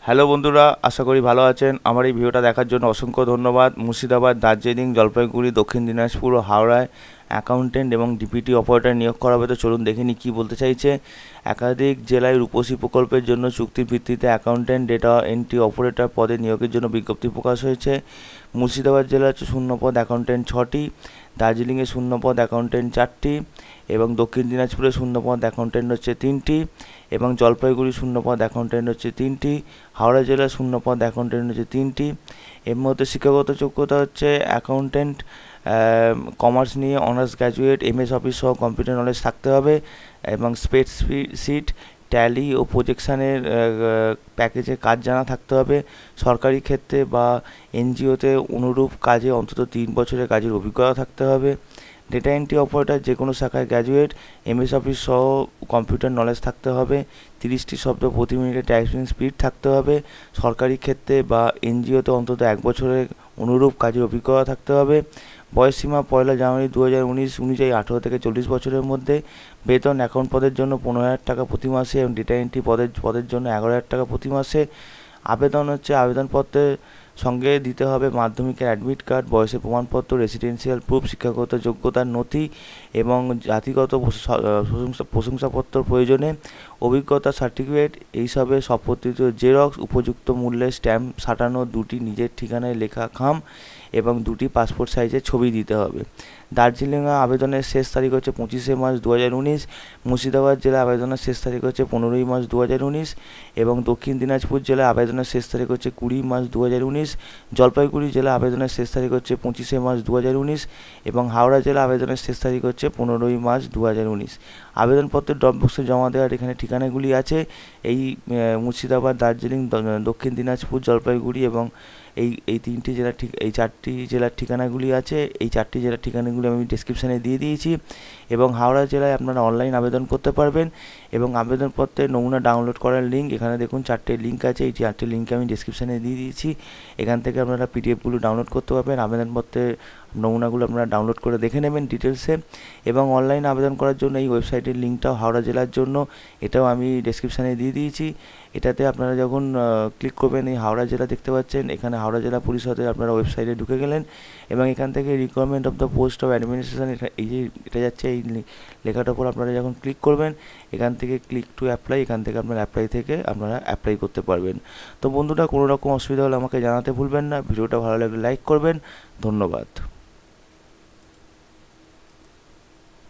Hello বন্ধুরা, আশা করি ভালো আছেন। আমার এই ভিডিওটা দেখার জন্য অসংখ্য ধন্যবাদ। মুর্শিদাবাদ, দার্জিলিং, জলপাইগুড়ি, দক্ষিণ দিনাজপুর ও হাওড়ায় অ্যাকাউন্টেন্ট এবং ডিপিটি অপারেটর নিয়োগ করা হবে। তো চলুন দেখে নিই কী বলতে চাইছে। একাধিক জেলায় রূপসী প্রকল্পের জন্য চুক্তির ভিত্তিতে অ্যাকাউন্টেন্ট ডেটা এন্ট্রি অপারেটর পদে নিয়োগের জন্য বিজ্ঞপ্তি প্রকাশ হয়েছে। মুর্শিদাবাদ জেলার শূন্যপদ অ্যাকাউন্টেন্ট 6টি, দার্জিলিংয়ে শূন্যপদ অ্যাকাউন্টেন্ট 4টি এবং দক্ষিণ দিনাজপুরে শূন্যপদ অ্যাকাউন্টেন্ট হচ্ছে 3টি এবং জলপাইগুড়ি শূন্যপদ অ্যাকাউন্টেন্ট হচ্ছে 3টি, হাওড়া জেলার শূন্যপদ অ্যাকাউন্টেন্ট হচ্ছে 3টি। এর মধ্যে শিক্ষাগত যোগ্যতা হচ্ছে অ্যাকাউন্টেন্ট কমার্স নিয়ে অনার্স গ্র্যাজুয়েট, এমএস অফিস সহ কম্পিউটার নলেজ থাকতে হবে এবং স্প্রেডশিট, ট্যালি ও প্রজেকশানের প্যাকেজের কাজ জানা থাকতে হবে। সরকারি ক্ষেত্রে বা এনজিওতে অনুরূপ কাজে অন্তত 3 বছরের কাজের অভিজ্ঞতা থাকতে হবে। ডেটা এন্ট্রি অপারেটর যে কোনো শাখায় গ্র্যাজুয়েট, এমএস অফিস সহ কম্পিউটার নলেজ থাকতে হবে। 30টি শব্দ প্রতি মিনিটে টাইপিং স্পিড থাকতে হবে। সরকারি ক্ষেত্রে বা এনজিওতে অন্তত 1 বছরের অনুরূপ কাজের অভিজ্ঞতা থাকতে হবে। বয়সসীমা 1 জানুয়ারি 2019 অনুযায়ী 18 থেকে 40 বছরের মধ্যে। বেতন অ্যাকাউন্ট পদের জন্য 15,000 টাকা প্রতি মাসে এবং ডেটা এন্ট্রি পদের জন্য 11,000 টাকা প্রতি মাসে। আবেদন হচ্ছে আবেদনপত্রের সঙ্গে দিতে হবে মাধ্যমিকের অ্যাডমিট কার্ড, বয়সের প্রমাণপত্র, রেসিডেন্সিয়াল প্রুফ, শিক্ষাগত যোগ্যতার নথি এবং জাতিগত প্রশংসাপত্র প্রয়োজনে। অভিজ্ঞতা সার্টিফিকেট এইসবের সপত্রিত জেরক্স, উপযুক্ত মূল্যের স্ট্যাম্প সাটানো 2টি নিজের ঠিকানায় লেখা খাম এবং 2টি পাসপোর্ট সাইজের ছবি দিতে হবে। দার্জিলিংয়ে আবেদনের শেষ তারিখ হচ্ছে 25শে মার্চ 2019। মুর্শিদাবাদ জেলায় আবেদনের শেষ তারিখ হচ্ছে 15ই মার্চ 2019 এবং দক্ষিণ দিনাজপুর জেলায় আবেদনের শেষ তারিখ হচ্ছে 20 মার্চ 2019। জলপাইগুড়ি জেলা আবেদনের শেষ তারিখ হচ্ছে 25শে মার্চ 2019 এবং হাওড়া জেলা আবেদনের শেষ তারিখ হচ্ছে 15ই মার্চ 2019। আবেদনপত্রের ড্রপ বক্সে জমা দেওয়ার এখানে ঠিকানাগুলি আছে। এই মুর্শিদাবাদ, দার্জিলিং, দক্ষিণ দিনাজপুর, জলপাইগুড়ি এবং এই 3টি জেলার এই 4টি জেলার ঠিকানাগুলি আছে। এই 4টি জেলার ঠিকানাগুলি আমি ডেসক্রিপশানে দিয়ে দিয়েছি এবং হাওড়া জেলায় আপনারা অনলাইন আবেদন করতে পারবেন এবং আবেদনপত্রের নমুনা ডাউনলোড করার লিঙ্ক এখানে দেখুন 4টে লিঙ্ক আছে। এই 4টে লিঙ্ক আমি ডেসক্রিপশানে দিয়ে দিয়েছি। এখান থেকে আপনারা পিডিএফগুলো ডাউনলোড করতে পারবেন। আবেদনপত্রের নমুনাগুলো আপনারা ডাউনলোড করে দেখে নেবেন ডিটেলসে এবং অনলাইন আবেদন করার জন্য এই ওয়েবসাইটের লিঙ্কটাও হাওড়া জেলার জন্য এটাও আমি ডেসক্রিপশানে দিয়ে দিয়েছি। এটাতে আপনারা যখন ক্লিক করবেন এই হাওড়া জেলা দেখতে পাচ্ছেন, এখানে হাওড়া জেলা পরিষদের আপনারা ওয়েবসাইটে ঢুকে গেলেন এবং এখান থেকে requirement of the post of administration এই যে এটা যাচ্ছে এই লেখাটার উপর আপনারা যখন ক্লিক করবেন এখান থেকে ক্লিক টু অ্যাপ্লাই, এখান থেকে আপনারা অ্যাপ্লাই থেকে আপনারা অ্যাপ্লাই করতে পারবেন। তো বন্ধুরা, কোনো রকম অসুবিধা হলে আমাকে জানাতে ভুলবেন না। ভিডিওটা ভালো লাগলে লাইক করবেন। ধন্যবাদ।